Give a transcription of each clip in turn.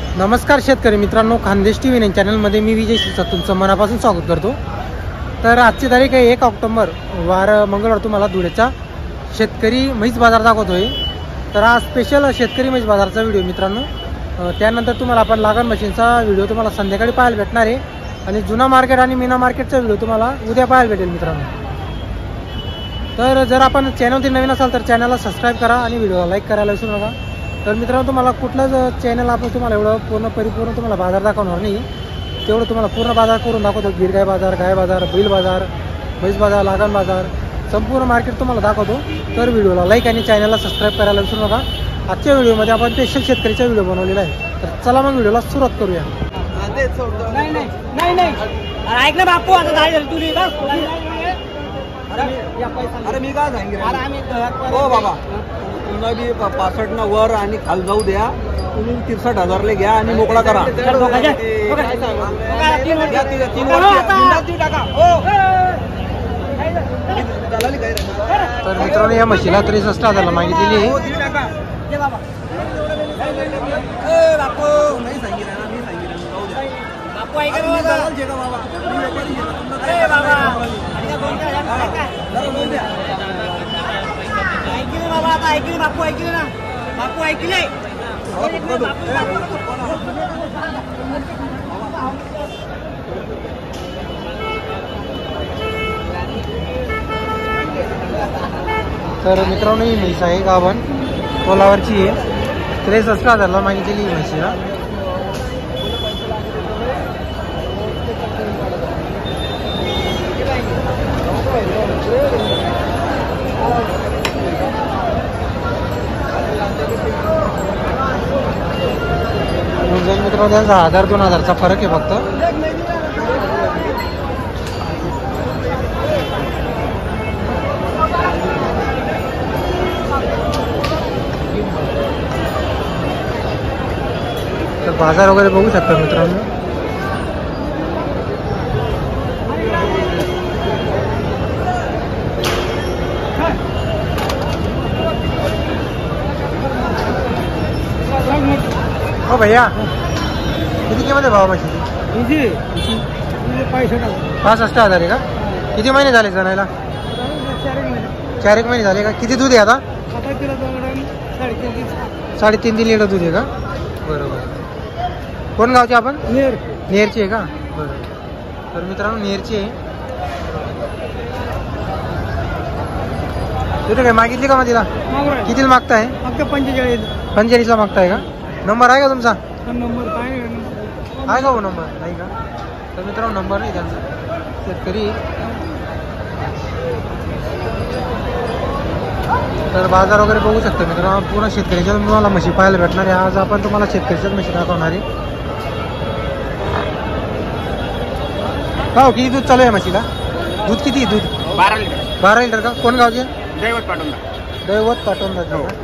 नमस्कार शेतकरी मित्रांनो, खानदेश टी व्ही चॅनलमध्ये मी विजय शिरसाट तुमचं मनापासून स्वागत करतो। तर आजची तारीख आहे 1 ऑक्टोबर, वार मंगळवार। तुम्हाला धुळेचा शेतकरी म्हैस बाजार दाखवतोय। तर आज स्पेशल शेतकरी म्हैस बाजारचा व्हिडिओ मित्रांनो। त्यानंतर तुम्हाला आपण लागण मशीनचा व्हिडिओ तुम्हाला संध्याकाळी पाहायला भेटणार आहे आणि जुना मार्केट आणि मीना मार्केटचा व्हिडिओ तुम्हाला उद्या पाहायला भेटेल मित्रांनो। तर जर आपण चॅनलवरती नवीन असाल तर चॅनलला सबस्क्राईब करा आणि व्हिडिओला लाईक करायला विसरू नका। तर मित्रांनो, तुम्हाला कुठलंच चॅनल आपण तुम्हाला एवढं परिपूर्ण तुम्हाला बाजार दाखवणार नाही, तेवढं तुम्हाला पूर्ण बाजार करून दाखवतो। गिरगाय बाजार, गाय बाजार, बैल बाजार, म्हैस बाजार, लागण बाजार, संपूर्ण मार्केट तुम्हाला दाखवतो। तर व्हिडिओला लाईक आणि चॅनलला सबस्क्राईब करायला विसरू नका। आजच्या व्हिडिओमध्ये आपण स्पेशल शेतकरीचा व्हिडिओ बनवलेला आहे। तर चला मग व्हिडिओला सुरुवात करूया। ऐक ना बापू, आता काय झालं तुझी? अरे मी काय सांगितलं हो बाबा, पुन्हा बी 65 न वर आणि खाली जाऊ द्या। तुम्ही 63,000 घ्या आणि मोकळा करा। तर मित्रांनो, या म्हशीला 63,000 मागितलेली आहे। बाबा आता ऐकले बापू, ऐकले ना बापू, ऐकले। तर मित्रांनो, ही म्हैस आहे गाभण, तोलावरची आहे। 63,000 मागितलेली ही म्हशीला। मित्रांनो, त्यांचा 1000-2000चा फरक आहे फक्त। तर बाजार वगैरे बघू शकता मित्रांनो। हो भैया, किती किंमत आहे भावा म्हशीची? 65,000 आहे का? किती महिने झाले जणायला? 4 महिने झाले का? किती दूध आहे आता? 3.5 लिटर दूध आहे का? बरोबर। कोण गावचे आपण? नेरची आहे का? बरोबर। तर मित्रांनो, नेरची आहे। तुझे काय मागितली का मग तिला? कितीला मागताय? 45ला मागताय का? नंबर आहे का तुमचा? आहे का हो नंबर? नाही का? तर मित्रांनो, नंबर नाही त्यांचा। शेतकरी तर बाजार वगैरे बघू शकता मित्रांनो। पूर्ण शेतकऱ्याच्या तुम्हाला म्हशी पाहायला भेटणार आहे। आज आपण तुम्हाला शेतकऱ्याच्याच म्हशी दाखवणार आहे। हो, किती दूध चालू आहे म्हशीला? दूध किती? दूध 12 लिटर का? कोण गावचे? दैवत पाटोदा।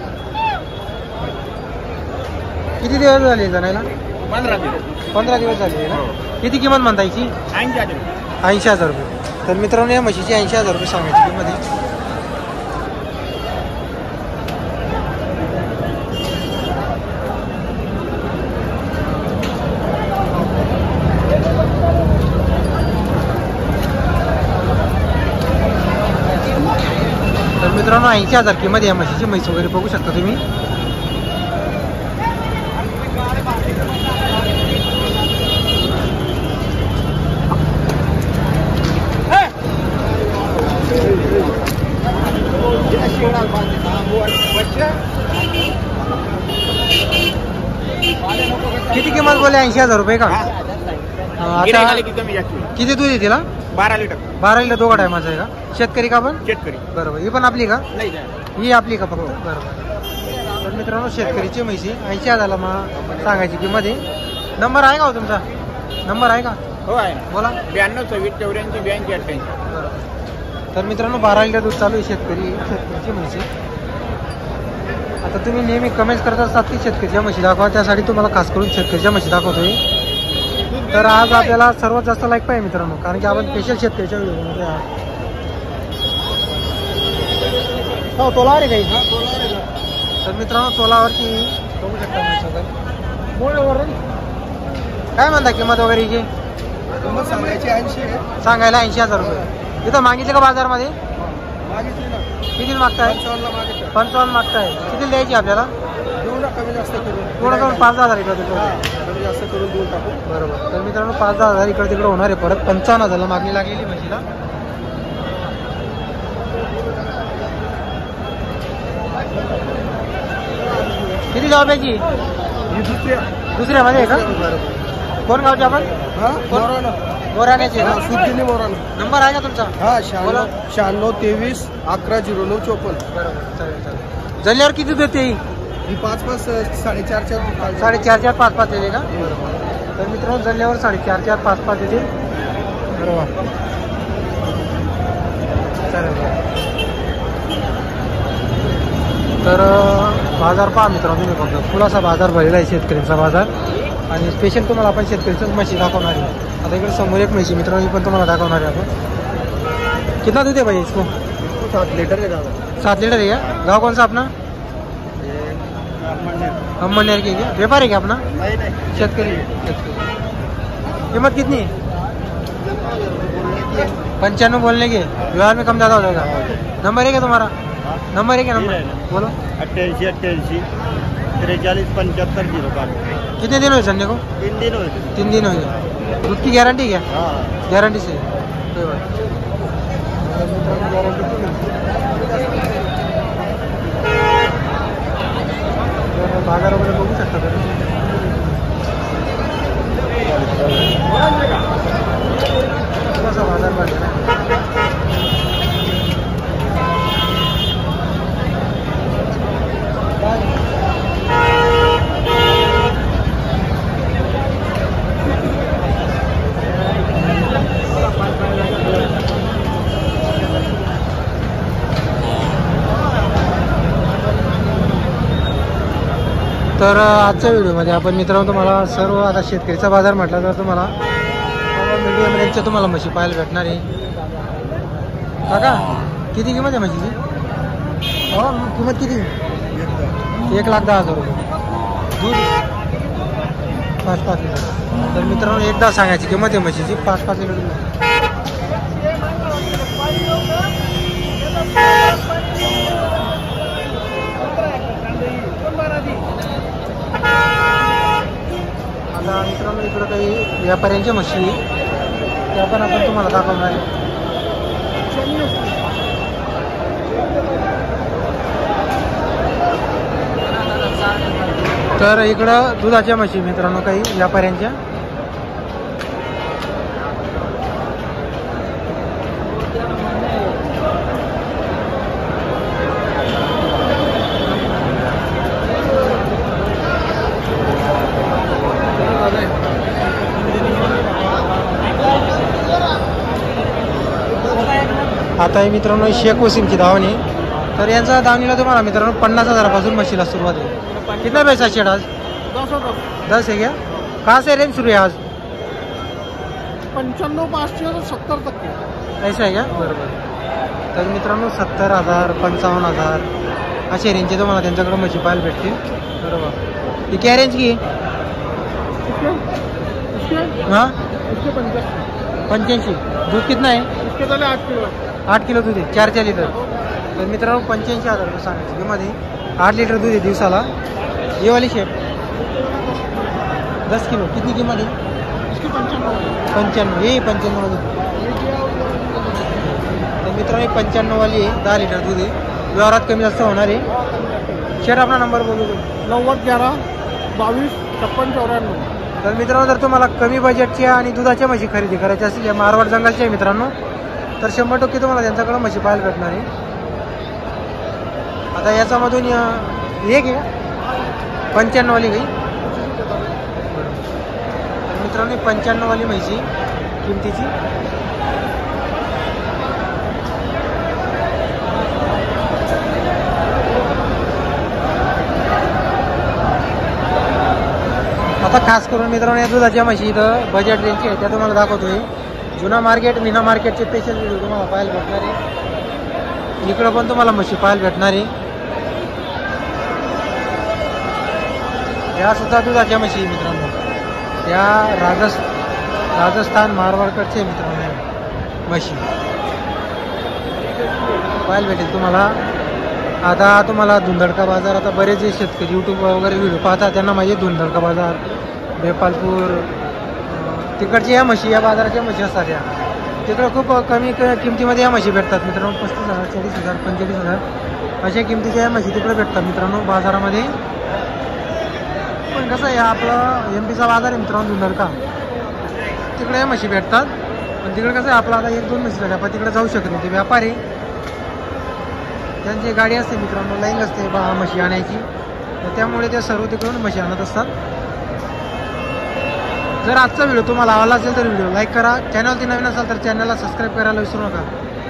किती दिवस झाले जाण्याला? 15 दिवस झाले ना? किती किंमत म्हणतायची? 80,000 रुपये। तर मित्रांनो, या म्हशीची 80,000 रुपये सांगायची किंमत आहे। तर मित्रांनो, 80,000 किंमत या म्हशीची। म्हैस वगैरे बघू शकता तुम्ही। किती किंमत बोले? 80,000 रुपये का? आता किती दूध आहे तिला? 12 लिटर। 12 लिटर दोघा टायमाचं आहे का? शेतकरी का पण? शेतकरी। बरोबर। ही पण आपली का? नाही, ही आपली का फक्त? बरोबर। तर मित्रांनो, शेतकरीची म्हैसी 80,000 सांगायची किंमत आहे। नंबर आहे का हो तुमचा? नंबर आहे का? हो आहे, बोला। 92 26 84 82 88। बरोबर। तर मित्रांनो, 12 लिटर दूध चालू आहे शेतकरीची म्हैसी। आता तुम्ही नेहमी कमेंट्स करत असतात की शेतकरीच्या म्हशी दाखवा, त्यासाठी तुम्हाला खास करून शेतकरीच्या म्हशी दाखवतोय। तर आज आपल्याला सर्वात जास्त लाईक पाहिजे मित्रांनो, कारण की आपण स्पेशल शेतकरीच्या व्हिडिओमध्ये आहोत। हो, तोलावर आहे काही? तर मित्रांनो, तोलावरची बघू शकता म्हैस वगैरे। काय म्हणता किंमत वगैरे हिची? किंमत सांगायची 80 आहे. सांगायला 80,000 रुपये. इथं मागितले का बाजारमध्ये? मागितली ना. किती मागताय? 55 ला मागितलं. 55 मागताय. किती द्यायची आपल्याला? देऊ ना कमी जास्त करून. थोडं करून 5,000 इकडे तिकडे. कमी जास्त करून देऊन टाकू. बरोबर. तर मित्रांनो 5,000 इकडे तिकडे होणार आहे. परत 55,000ला मागणी लागलेली म्हशीला. किती जॉब याची? ही दुसऱ्यामध्ये आहे का? कोण गावचे आपण? मोराना. मोराण्याचे ना? सुद्दीनी मोराना. नंबर आहे का तुमचा? हा बोला. 96 23 11 09 54. बरोबर. चालेल चालेल. जल्ल्यावर किती देते ही? ही 5-5 4.5 4.5 5 देते का? तर मित्रांनो जल्ल्यावर 4.5 5 देते. बरोबर. चालेल. तर बाजार पहा मित्रांनो तुम्ही फक्त फुलाचा बाजार भरलेला आहे, शेतकऱ्यांचा बाजार. आणि स्पेशल तुम्हाला आपण शेतकऱ्यांचंच म्हशी दाखवणार आहे. आता इकडे समोर एक म्हशी मित्रांनो पण तुम्हाला दाखवणार आहे आपण. कितना दूध है भाई इसको? 7 लीटर है दादा. 7 लीटर है क्या? गाँव कौन सा अपना? अम्मनेर के क्या? व्यापार है क्या अपना? नहीं. शेतकरी. कीमत कितनी है? 95 बोलने के. व्यवहार में कम ज़्यादा हो जाएगा. नंबर है क्या तुम्हारा? नंबर है क्या? नंबर बोलो. 88 43 75 05. कितने दिन हुए संडे को? 3 दिन हुए. 3 दिन हो गए. दूध की गारंटी क्या? हाँ. गॅरंटी से कोई बात गॅरंटी बाजार वगैरे बघू शकता कसा बाजार भरलेला आहे. तर आजच्या व्हिडिओमध्ये आपण मित्रांनो तुम्हाला सर्व आता शेतकरीचा बाजार म्हटला तर तुम्हाला मीडियम रेंजच्या तुम्हाला म्हशी पाहायला भेटणार आहे. काका किती किंमत आहे म्हशीची? हो किंमत किती? 1,10,000 रुपये. दूध 5-5 लिटर. तर मित्रांनो एकदा सांगायची किंमत आहे म्हशीची 5-5 लिटर दूध. आता मित्रांनो इकडं काही व्यापाऱ्यांच्या म्हशी त्या पण आपण तुम्हाला दाखवणार आहे. तर इकडं दुधाच्या म्हशी मित्रांनो काही व्यापाऱ्यांच्या. आता हे मित्रांनो शेख वसीमची धावणी. तर यांचा धावणीला तुम्हाला मित्रांनो 50,000 म्हशीला सुरुवात आहे. कितना पैसा शेड आज? 10 है क्या? कहाँ से रेंज शुरू है आज? 95 500 70 तक. ऐसा आहे का? बरोबर. तर मित्रांनो 70,000 55,000 अशा रेंजचे तुम्हाला त्यांच्याकडे म्हशी पाहायला भेटतील. बरोबर. ही क्या रेंज की? हाँ 85. दूध कितना है? 8 किलो. 8 किलो दूध आहे 4 लिटर. तर मित्रांनो 85,000 रुपये सांगायची किंमत आहे. 8 लिटर दूध आहे दिवसाला. ये वाली शेप 10 किलो कितनी किंमत है? 95. ये 95 वाली. तर मित्रांनो 95 वाली आहे 10 लिटर दूध आहे. व्यवहारात कमी जास्त होणार आहे. शेट आपला नंबर बोलू. 90 11 22 56 94. तर मित्रांनो जर तुम्हाला कमी बजेटच्या आणि दुधाच्या म्हशी खरेदी करायची असतील या मारवाड जंगलच्या मित्रांनो तर 100% तुम्हाला त्यांच्याकडे म्हशी पाहायला भेटणार आहे. आता याच्यामधून एक आहे 95 वाली काही. मित्रांनो 95 वाली म्हशी किमतीची. आता खास करून मित्रांनो या दुधाच्या म्हशी इथं बजेट रेंजची आहे त्या तुम्हाला दाखवतोय. जुना मार्केट मीना मार्केटचे स्पेशल व्हिडिओ तुम्हाला पाहायला भेटणार आहे. इकडं पण तुम्हाला म्हशी पाहायला भेटणार आहे. या सुद्धा दुधाच्या म्हशी मित्रांनो या राजस्थान मारवाडकडचे मित्रांनो म्हशी पाहायला भेटेल तुम्हाला. आता तुम्हाला धुंधडका बाजार, आता बरेच जे शेतकरी यूट्यूब वगैरे व्हिडिओ पाहतात त्यांना माहिती आहे धुंधडका बाजार, बेपालपूर तिकडच्या या म्हशी, या बाजाराच्या म्हशी असतात. या तिकडं खूप कमी किमतीमध्ये या म्हशी भेटतात मित्रांनो. 35,000, 40,000, 45,000 अशा किमतीच्या या म्हशी तिकडे भेटतात मित्रांनो बाजारामध्ये. पण कसं आहे आपलं MP चा बाजार आहे मित्रांनो धुंधडका, तिकडे या म्हशी भेटतात. पण तिकडे कसं आहे आपलं आता 1-2 म्हशी झाल्या आपण तिकडे जाऊ शकत नाही. ते व्यापारी त्यांची गाडी असते मित्रांनो, लाईन असते म्हशी आणायची, तर त्यामुळे ते सर्व तिकडून म्हशी आणत असतात. जर आजचा व्हिडिओ तुम्हाला आवडला असेल तर व्हिडिओ लाईक करा. चॅनलवरती नवीन असाल तर चॅनलला सबस्क्राईब करायला विसरू नका.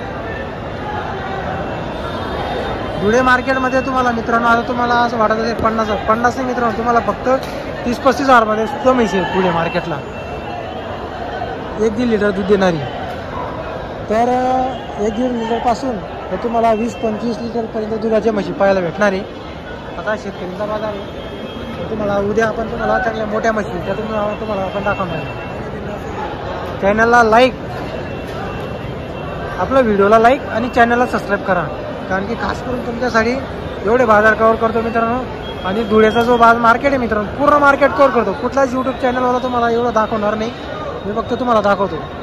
धुळे मार्केटमध्ये तुम्हाला मित्रांनो आता तुम्हाला असं वाटत असेल 50 नाही मित्रांनो, तुम्हाला फक्त 30-35 हजारमध्ये सुद्धा म्हशी आहे धुळे मार्केटला 1-1.5 लिटर दूध देणारी. तर 1-1.5 लिटरपासून तर तुम्हाला 20-25 लिटरपर्यंत दुधाच्या म्हशी पाहायला भेटणार आहे. आता शेतकऱ्यांचा बाजार आहे. तुम्हाला उद्या आपण तुम्हाला चांगल्या मोठ्या म्हशी त्या तुम्हाला आपण दाखवणार. चॅनलला लाईक, आपल्या व्हिडिओला लाईक आणि चॅनलला सबस्क्राईब करा, कारण की खास करून तुमच्यासाठी एवढे बाजार कव्हर करतो मित्रांनो. आणि धुळ्याचा जो मार्केट आहे मित्रांनो, पूर्ण मार्केट कव्हर करतो. कुठलाच यूट्यूब चॅनलवाला तुम्हाला एवढं दाखवणार नाही, मी फक्त तुम्हाला दाखवतो.